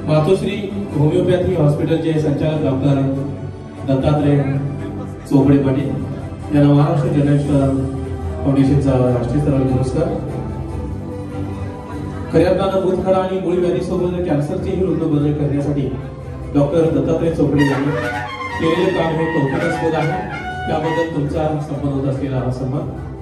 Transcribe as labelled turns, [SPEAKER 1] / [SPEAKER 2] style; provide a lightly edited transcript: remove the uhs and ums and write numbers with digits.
[SPEAKER 1] मातोश्री homeopathy हॉस्पिटलचे संचालक doctor Dattatray Chopde Patil यांना महाराष्ट्र जनरल फाउंडेशनचा राष्ट्रीय स्तरावर पुरस्कार. खऱ्या अर्थानं भूतखडा आणि मूळ व्याधीसोबत कॅन्सरचेही रुग्ण बरे करण्यासाठी डॉक्टर दत्तात्रय चोपडे यांनी केलेले काम हे कौतुकास्पद आहे. त्याबद्दल तुमचा संबंध होत असलेला हा सन्मान